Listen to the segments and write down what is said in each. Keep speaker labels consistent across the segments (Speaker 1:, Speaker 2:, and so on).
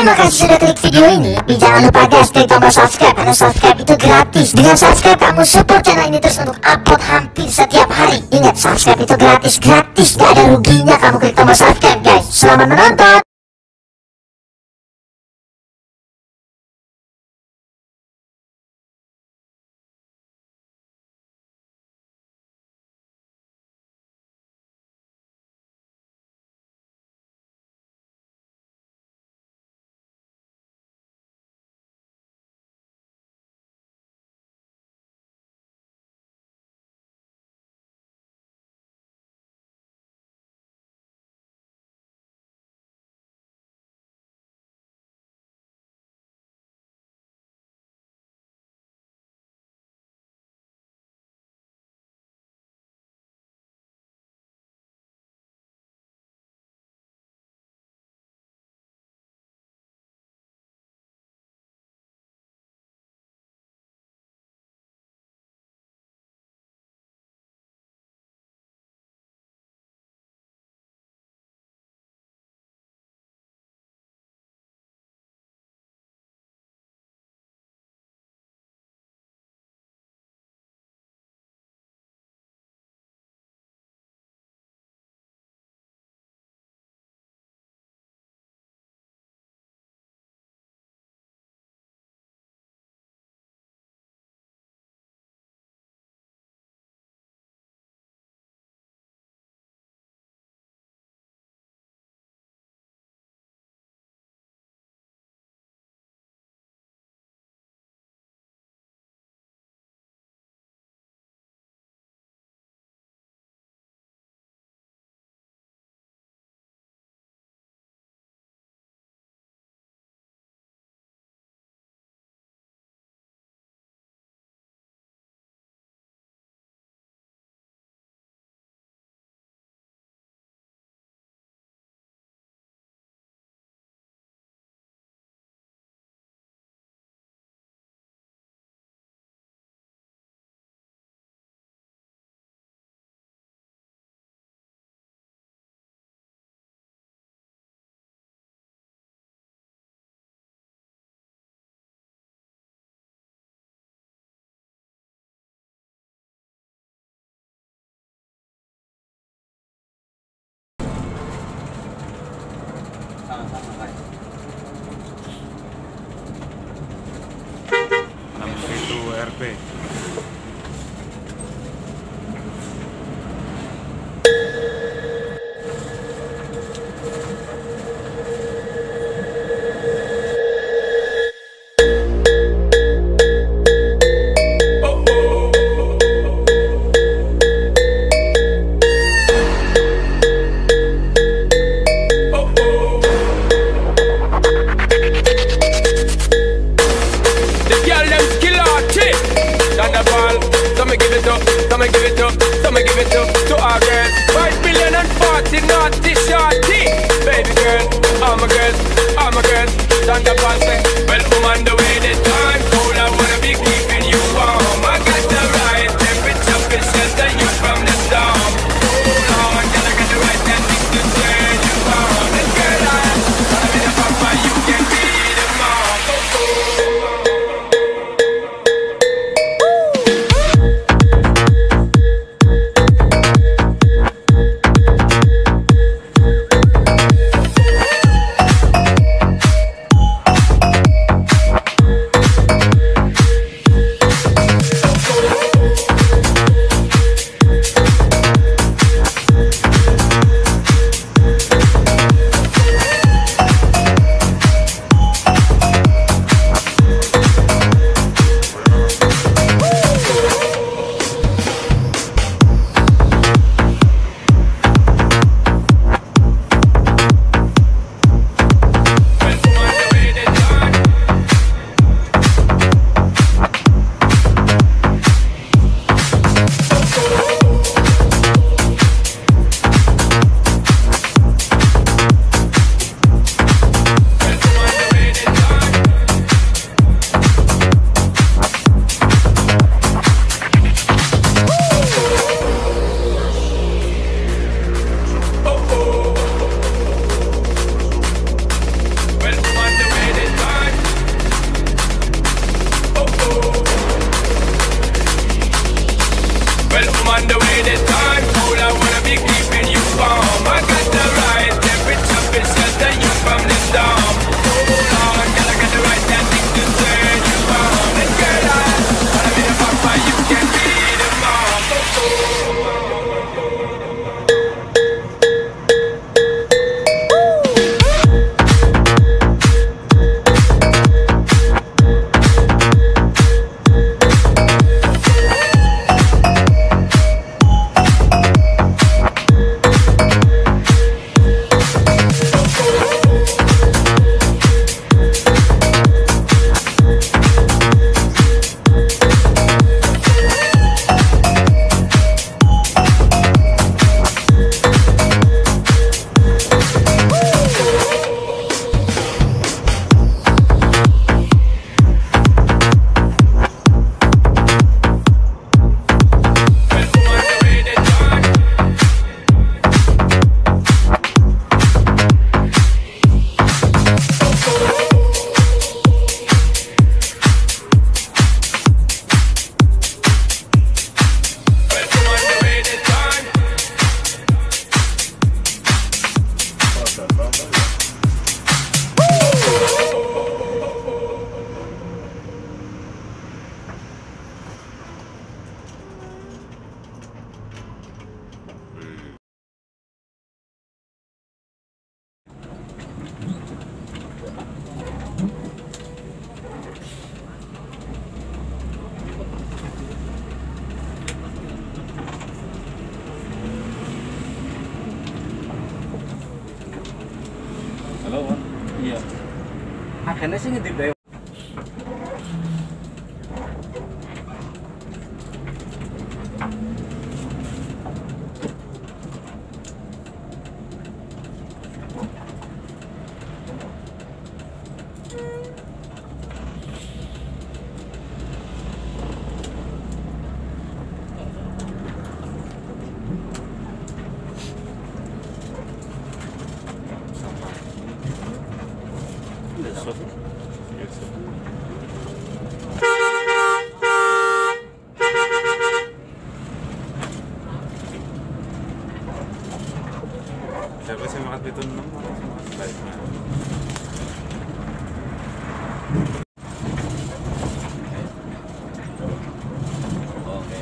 Speaker 1: Terima kasih sudah klik video ini. Tapi jangan lupa guys, klik tombol subscribe, karena subscribe itu gratis. Dengan subscribe kamu support channel ini terus untuk upload hampir setiap hari. Ingat, subscribe itu gratis, gak ada ruginya kamu klik tombol subscribe guys. Selamat menonton.
Speaker 2: Itu RP.
Speaker 3: To our girls, 5 billion and 40 naughty shorty. Baby girl, all my girls, Thunderball say, well, on the way this time cold, I wanna be keeping you warm. I got the right temperature, can shelter you from the storm. Hold on, till I got the right tactics to turn you on. And girl, I'm in the papa, you can be the mom.
Speaker 4: Akhirnya sih ngedip deh.
Speaker 2: Siapa sih makan itu 6 baiknya.
Speaker 4: Oke.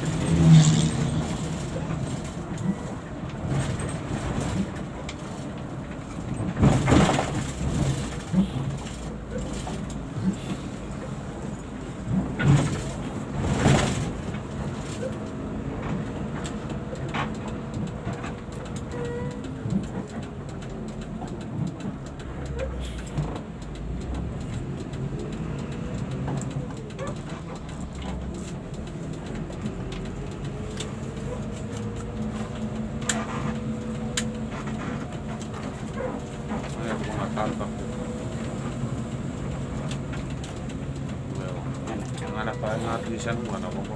Speaker 2: Aku nggak tampak. Yang anak banget di sana bukan apa-apa.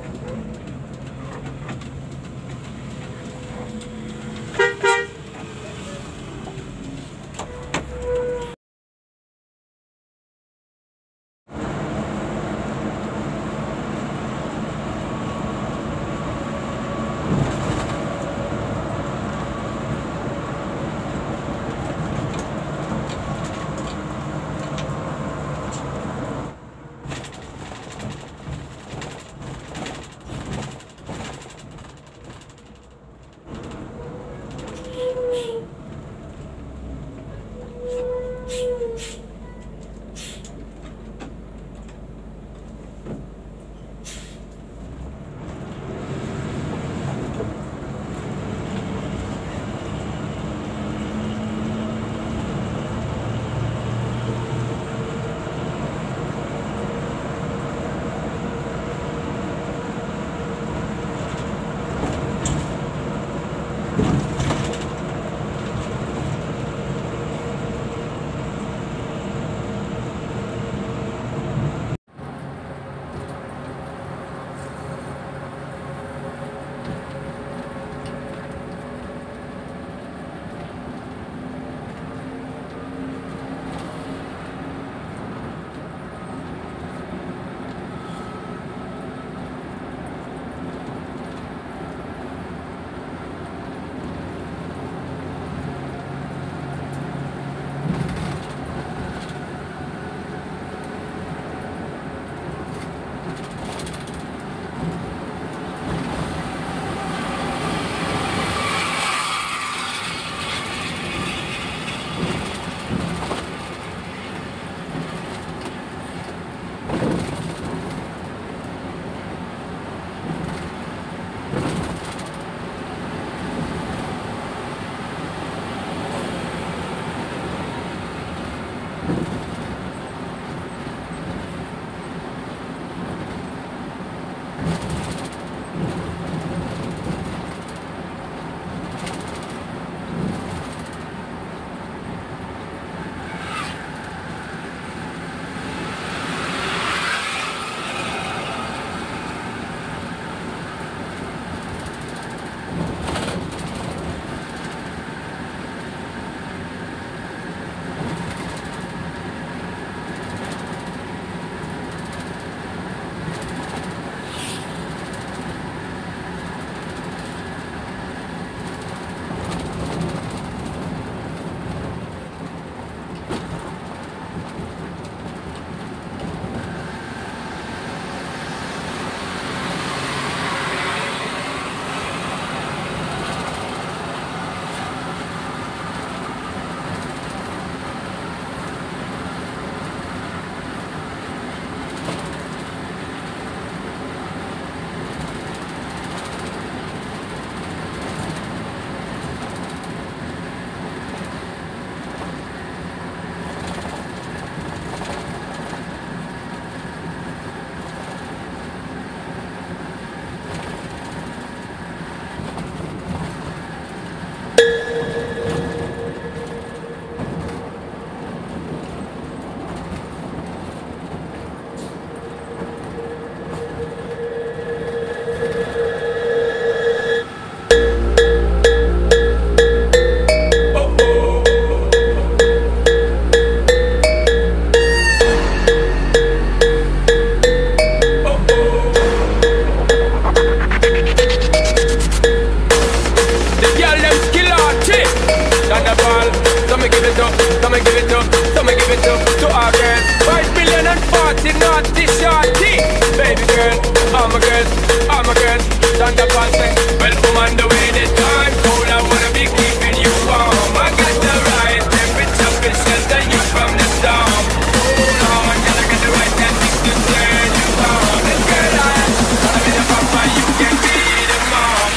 Speaker 3: I'ma give it to our girls. 5,040,000 naughty shorty. Baby girl, all my girls, stand up and say, well, I'm on the way this time. Cold, I wanna be keeping you warm. I got the right temperature to shelter you from the storm. Hold on, girl, I got the right tactics to turn you on. And girl, I'm in the papa, you can be the mom.